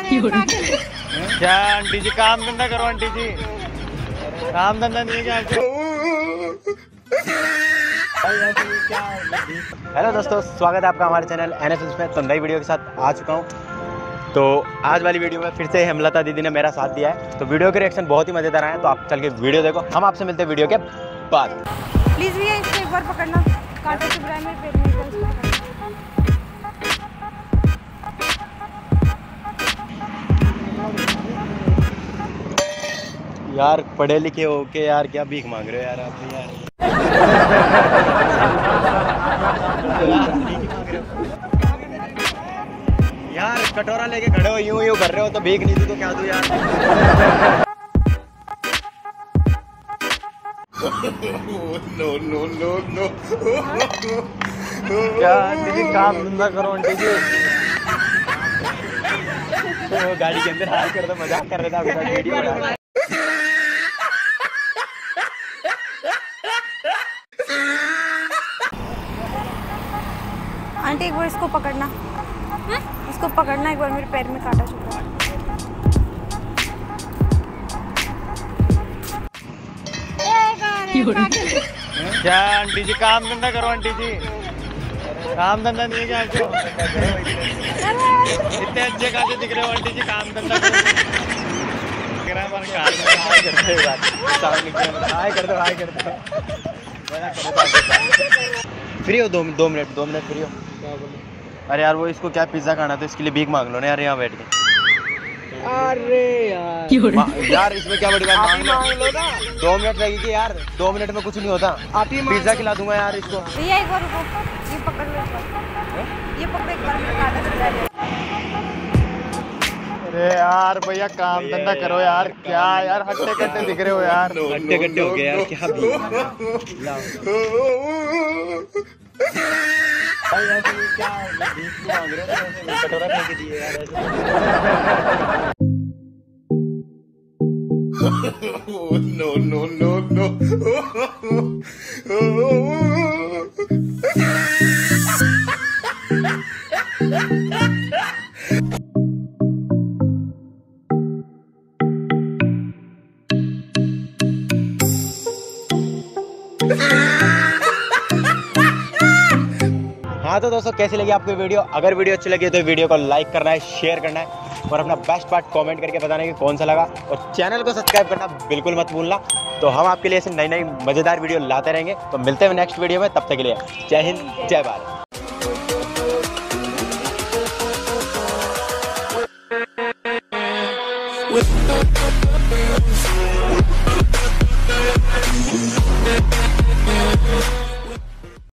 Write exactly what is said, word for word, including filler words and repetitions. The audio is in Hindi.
क्या आंटी जी काम धंधा करो, आंटी जी काम धंधा नहीं है क्या? हेलो दोस्तों, स्वागत है आपका हमारे चैनल एन एफ में। तो नई वीडियो के साथ आ चुका हूँ। तो आज वाली वीडियो में फिर से हेमलता दीदी ने मेरा साथ दिया है। तो वीडियो के रिएक्शन बहुत ही मजेदार आए हैं, तो आप चल के वीडियो देखो। हम आपसे मिलते हैं वीडियो के बाद। प्लीज भैया इसको एक बार पकड़ना, कांटा चुभ रहा है मेरे पेट में। यार पढ़े लिखे हो के यार क्या भीख मांग रहे हो यार आप यार। यार कटोरा लेके खड़े हो, यूं यूं कर रहे हो, तो भीख नहीं दी तो क्या दूं यार। नो नो नो नो क्या आंटी जी काम धंधा करो, आंटी जी तो गाड़ी के अंदर हाथ कर दो, मजाक कर रहे थे आपके साथ वीडियो बना रहे। आंटी एक बार इसको पकड़ना, हुँ? इसको पकड़ना, एक बार मेरे पैर में कांटा चुभ रहा है। क्या आंटी जी काम धंधा करो, आंटी जी काम धंधा नहीं है क्या? इतने अच्छे खासे दिख रहे हो आंटी जी, काम धंधा फ्री हो? दो दो मिनट दो मिनट फ्री हो? अरे यार वो इसको क्या पिज्जा खाना, तो इसके लिए भीख मांग लो ना यार यहाँ बैठ के। अरे यार यार इसमें क्या बड़ी बात, मांग लो ना। दो मिनट लगेगी यार, दो मिनट में कुछ नहीं होता। आप ही पिज्जा खिला दूंगा यार इसको। भैया एक बार रुको, ये पकड़ लो एक बार, ये पकड़ो एक बार, मेरा कांटा चुभ रहा है। अरे यार भैया काम धंधा करो यार, क्या यार हट्टे कट्टे दिख रहे हो यार, हट्टे कट्टे हो गए यार। क्या क्या मांग रहे हो, कटोरा फेंक दिए यार। नो नो नो नो हाँ तो दोस्तों कैसी लगी आपको वीडियो? अगर वीडियो अच्छी लगी तो वीडियो को लाइक करना है, शेयर करना है और अपना बेस्ट पार्ट कमेंट करके बताना है कि कौन सा लगा। और चैनल को सब्सक्राइब करना बिल्कुल मत भूलना। तो हम आपके लिए ऐसे नई नई मजेदार वीडियो लाते रहेंगे। तो मिलते हैं नेक्स्ट वीडियो में, तब तक के लिए जय हिंद जय भारत।